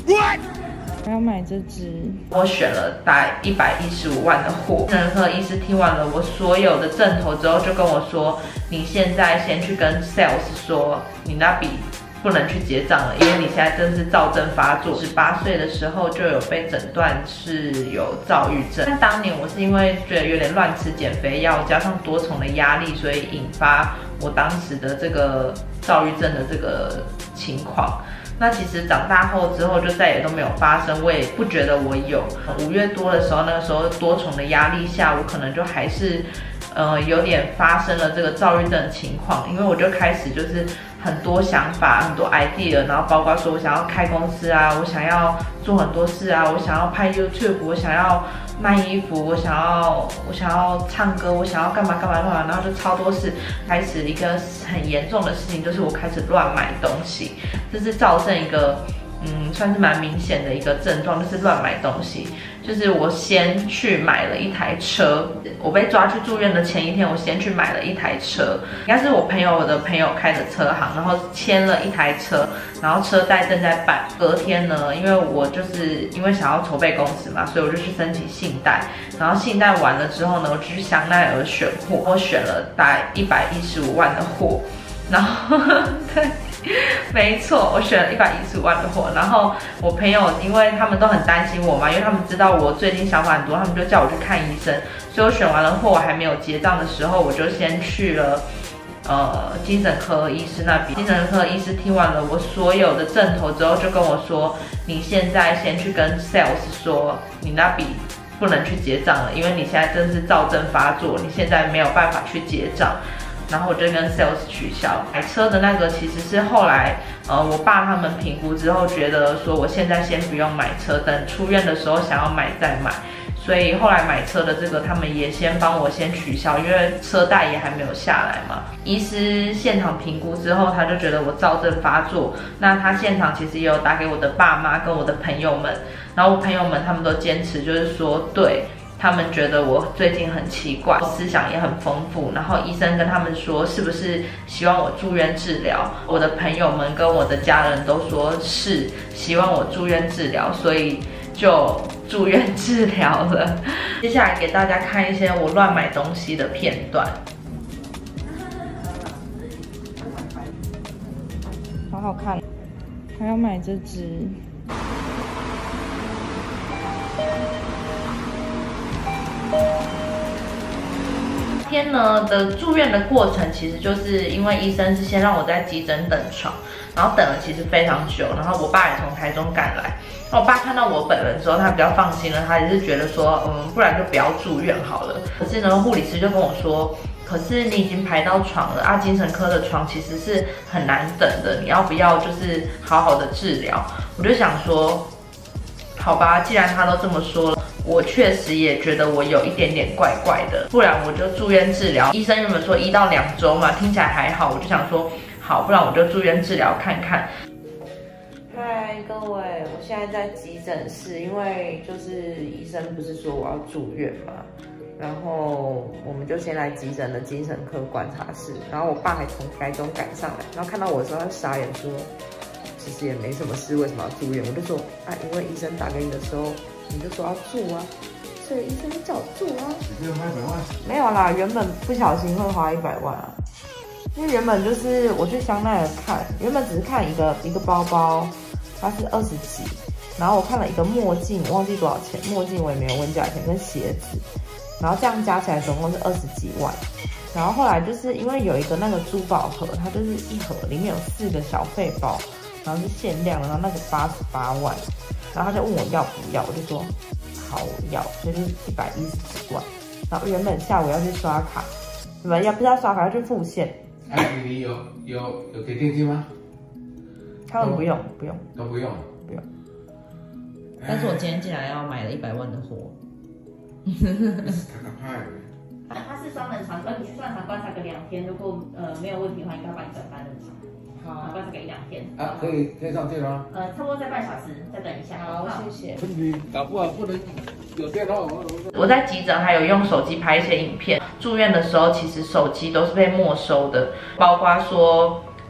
还要买这支， 我选了大概115万的货。精神科医师听完了我所有的症头之后，就跟我说：“你现在先去跟 sales 说，你那笔不能去结账了，因为你现在真是躁症发作。18岁的时候就有被诊断是有躁郁症。但当年我是因为觉得有点乱吃减肥药，加上多重的压力，所以引发我当时的这个躁郁症的这个情况。”那其实长大后之后就再也都没有发生，我也不觉得我有。5月多的时候，那个时候多重的压力下，我可能就还是，有点发生了这个躁郁症的情况，因为我就开始就是很多想法、很多 idea， 然后包括说我想要开公司啊，我想要做很多事啊，我想要拍 YouTube， 我想要卖衣服，我想要唱歌，我想要干嘛，然后就超多事。开始一个很严重的事情，就是我开始乱买东西，这是造成一个算是蛮明显的一个症状，就是乱买东西。就是我先去买了一台车，我被抓去住院的前一天，我先去买了一台车，应该是我朋友的朋友开的车行，然后签了一台车，然后车贷正在办。隔天呢，因为我就是因为想要筹备公司嘛，所以我就去申请信贷，然后信贷完了之后呢，我就去香奈儿选货，我选了大概115万的货，然后对。没错，我选了115万的货，然后我朋友因为他们都很担心我嘛，因为他们知道我最近想法很多，他们就叫我去看医生。所以我选完了货，我还没有结账的时候，我就先去了精神科医师那边。精神科医师听完了我所有的症头之后，就跟我说：“你现在先去跟 sales 说，你那笔不能去结账了，因为你现在真是躁症发作，你现在没有办法去结账。”然后我就跟 sales 取消。买车的那个其实是后来我爸他们评估之后觉得说我现在先不用买车，等出院的时候想要买再买。所以后来买车的这个他们也先帮我先取消，因为车贷也还没有下来嘛。医师现场评估之后，他就觉得我躁症发作。那他现场其实也有打给我的爸妈跟我的朋友们，然后我朋友们他们都坚持就是说对。他们觉得我最近很奇怪，思想也很丰富，然后医生跟他们说是不是希望我住院治疗，我的朋友们跟我的家人都说是希望我住院治疗，所以就住院治疗了。接下来给大家看一些我乱买东西的片段。 好好看，还要买这支。 天呢的住院的过程，其实就是因为医生是先让我在急诊等床，然后等了其实非常久，然后我爸也从台中赶来。那我爸看到我本人之后，他比较放心了，他也是觉得说，不然就不要住院好了。可是呢，护理师就跟我说，可是你已经排到床了啊，精神科的床其实是很难等的，你要不要就是好好的治疗？我就想说，好吧，既然他都这么说了。我确实也觉得我有一点点怪怪的，不然我就住院治疗。医生原本说1到2周嘛，听起来还好，我就想说好，不然我就住院治疗看看。嗨，各位，我现在在急诊室，因为就是医生不是说我要住院嘛，然后我们就先来急诊的精神科观察室，然后我爸还从台中赶上来，然后看到我的时候，他傻眼说，其实也没什么事，为什么要住院？我就说啊，因为医生打给你的时候。你就说要住啊，所以医生就叫我住啊。你花100万？没有啦，原本不小心会花100万啊，因为原本就是我去香奈儿看，原本只是看一个包包，它是20几，然后我看了一个墨镜，忘记多少钱，墨镜我也没有问价钱，跟鞋子，然后这样加起来总共是20几万。然后后来就是因为有一个那个珠宝盒，它就是一盒里面有4个小费包，然后是限量的，然后那个88万。然后他就问我要不要，我就说好我要，所以就是110几万。然后原本下午要去刷卡，不是要刷卡，要去付现。 哎，你有给电梯吗？ 他们不用， 都不用。 但是我今天竟然要买了100万的货。 它是双人床，你去双人床观察个2天，如果没有问题的话，应该把你转单人床。好，观察个1、2天。 啊，可以上去吗？ 差不多再半小时，再等一下。 好，谢谢。 你搞不好不能有电话。 我在急诊还有用手机拍一些影片。住院的时候，其实手机都是被没收的，包括说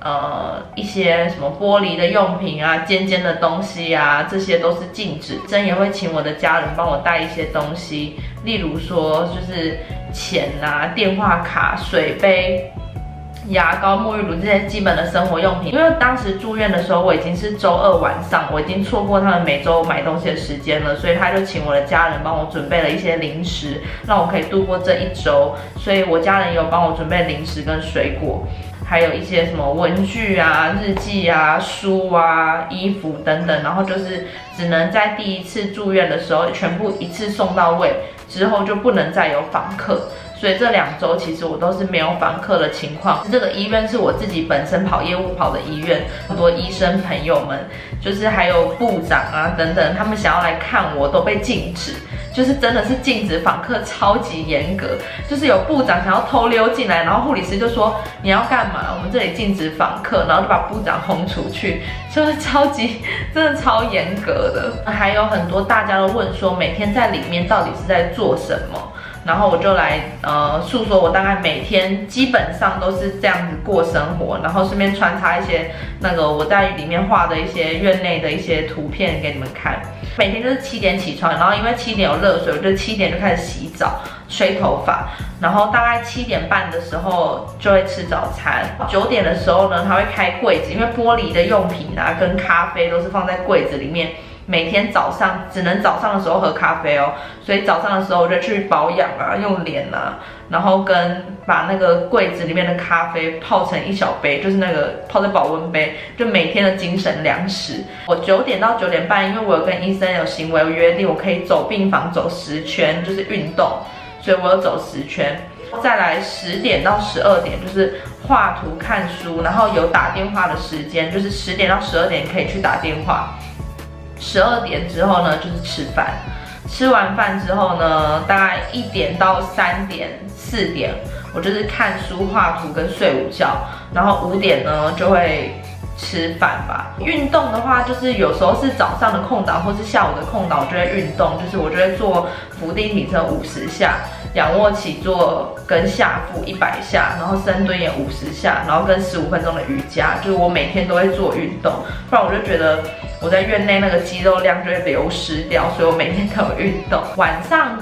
一些什么玻璃的用品啊、尖尖的东西啊，这些都是禁止。医生也会请我的家人帮我带一些东西，例如说就是钱啊、电话卡、水杯、牙膏、沐浴乳这些基本的生活用品。因为当时住院的时候，我已经是周二晚上，我已经错过他们每周买东西的时间了，所以他就请我的家人帮我准备了一些零食，让我可以度过这一周。所以我家人也有帮我准备零食跟水果。还有一些什么文具啊、日记啊、书啊、衣服等等，然后就是只能在第一次住院的时候全部一次送到位，之后就不能再有访客。所以这2周其实我都是没有访客的情况。这个医院是我自己本身跑业务跑的医院，很多医生朋友们，就是还有部长啊等等，他们想要来看我都被禁止。就是真的是禁止访客，超级严格。就是有部长想要偷溜进来，然后护理师就说你要干嘛？我们这里禁止访客，然后就把部长轰出去，就是真的超严格的。还有很多大家都问说，每天在里面到底是在做什么？然后我就来诉说我大概每天基本上都是这样子过生活，然后顺便穿插一些那个我在里面画的一些院内的一些图片给你们看。每天就是7点起床，然后因为7点有热水，我就7点就开始洗澡、吹头发，然后大概7点半的时候就会吃早餐。9点的时候呢，他会开柜子，因为玻璃的用品啊跟咖啡都是放在柜子里面。每天早上只能早上的时候喝咖啡哦，所以早上的时候我就去保养啊，用脸啊，然后跟把那个柜子里面的咖啡泡成1小杯，就是那个泡在保温杯，就每天的精神粮食。我9点到9点半，因为我有跟医生有行为约定，我可以走病房走10圈，就是运动，所以我有走10圈。再来10点到12点就是画图看书，然后有打电话的时间，就是10点到12点可以去打电话。12点之后呢，就是吃饭。吃完饭之后呢，大概1点到3点、4点，我就是看书、画图跟睡午觉。然后5点呢就会吃饭吧。运动的话，就是有时候是早上的空档或是下午的空档，我就会运动，就是我就会做伏地挺身50下，仰卧起坐跟下腹100下，然后深蹲也50下，然后跟15分钟的瑜伽，就是我每天都会做运动，不然我就觉得我在院内那个肌肉量就会流失掉，所以我每天都有运动。晚上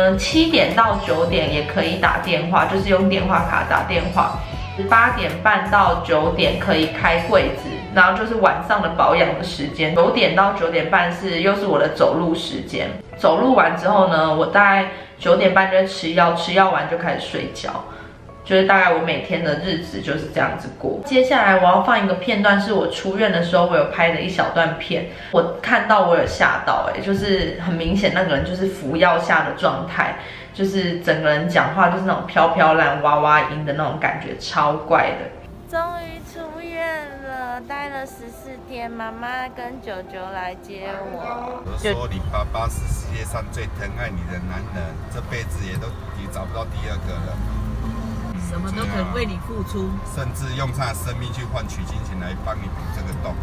7点到9点也可以打电话，就是用电话卡打电话。8点半到9点可以开柜子，然后就是晚上的保养的时间。9点到9点半又是我的走路时间。走路完之后呢，我大概9点半就吃药，吃药完就开始睡觉。就是大概我每天的日子就是这样子过。接下来我要放一个片段，是我出院的时候我有拍的一小段片。我看到我有吓到就是很明显那个人就是服药下的状态，就是整个人讲话就是那种飘飘然、娃娃音的那种感觉，超怪的。 终于出院了，待了14天，妈妈跟舅舅来接我。 我说你爸爸是世界上最疼爱你的男人，这辈子也找不到第2个了。 什么都肯为你付出， 甚至用他的生命去换取金钱来帮你补这个洞。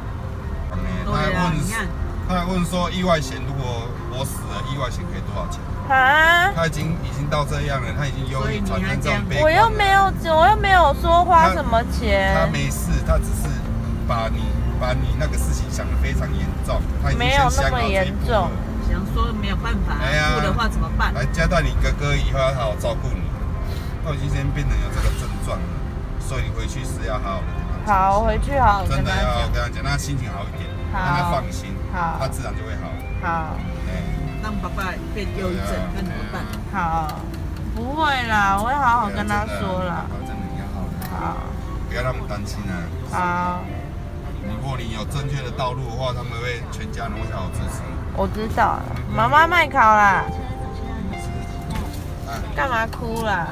他还问说，意外险如果我死了，意外险可以多少钱？ 啊？ 他已经到这样了，他已经忧郁产生这种悲观了。 我又没有说花什么钱。 他没事，他只是把你那个事情想得非常严重，他已经没有那么严重。 想说没有办法，不的话怎么办？ 来交代你哥哥以后要好好照顾你。都已经先变成有这个症状了，所以你回去是要好好的跟他讲。 好，回去好好跟他讲。 真的要好好跟他讲，让他心情好一点，让他放心，他自然就会好。 好。 让爸爸变忧郁症，那怎么办？ 好，不会啦，我会好好跟他说啦。 真的你要好好。好。不要让他们担心啊。 好。 如果你有正确的道路的话，他们会全家人会好好支持。 我知道了，妈妈卖烤啦。干嘛哭啦？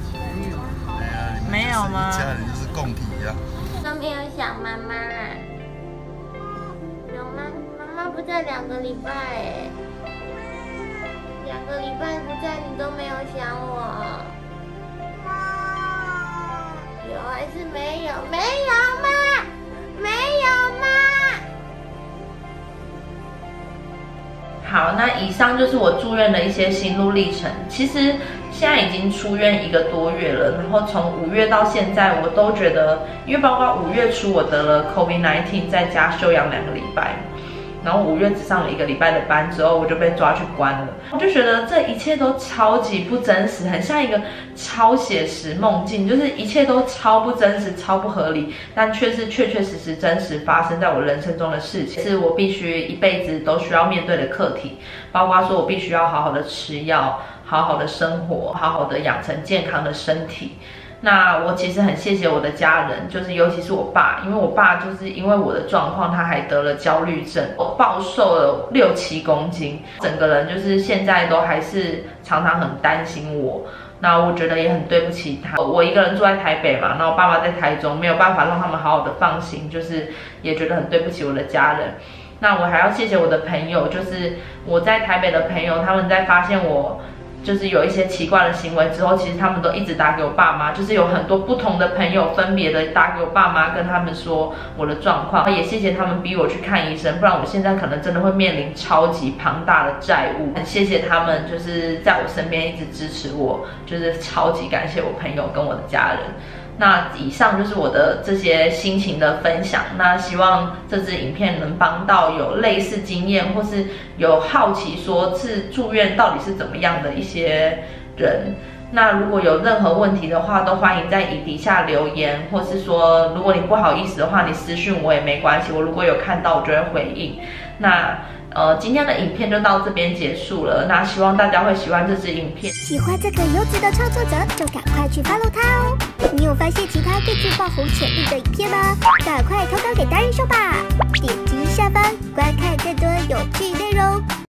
没有吗？ 家人就是共体呀。 都没有想妈妈，有吗？妈妈不在2个礼拜2个礼拜不在，你都没有想我。有还是没有？没有吗？没有吗？ 好，那以上就是我住院的一些心路历程。其实现在已经出院1个多月了，然后从5月到现在，我都觉得，因为包括5月初我得了 COVID-19， 在家休养2个礼拜。然后5月只上了1个礼拜的班之后，我就被抓去关了。我就觉得这一切都超级不真实，很像一个超写实梦境，就是一切都超不真实、超不合理，但却是确确实实真实发生在我人生中的事情，是我必须一辈子都需要面对的课题。包括说我必须要好好的吃药，好好的生活，好好的养成健康的身体。那我其实很谢谢我的家人，就是尤其是我爸，因为我爸就是因为我的状况，他还得了焦虑症，我暴瘦了6、7公斤，整个人就是现在都还是常常很担心我。那我觉得也很对不起他，我一个人住在台北嘛，然后我爸爸在台中，没有办法让他们好好的放心，就是也觉得很对不起我的家人。那我还要谢谢我的朋友，就是我在台北的朋友，他们在发现我就是有一些奇怪的行为之后，其实他们都一直打给我爸妈，就是有很多不同的朋友分别的打给我爸妈，跟他们说我的状况。也谢谢他们逼我去看医生，不然我现在可能真的会面临超级庞大的债务。很谢谢他们，就是在我身边一直支持我，就是超级感谢我朋友跟我的家人。那以上就是我的这些心情的分享。那希望这支影片能帮到有类似经验，或是有好奇说是住院到底是怎么样的一些人。那如果有任何问题的话，都欢迎在底下留言，或是说如果你不好意思的话，你私讯我也没关系，我如果有看到我就会回应。那今天的影片就到这边结束了。那希望大家会喜欢这支影片。 喜欢这个优质的创作者，就赶快去 follow 他哦！你有发现其他更具爆红潜力的影片吗？赶快投稿给达人秀吧！点击下方观看更多有趣内容。